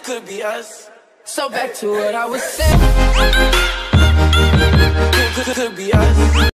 could be us. So back to what I was saying. Could be us.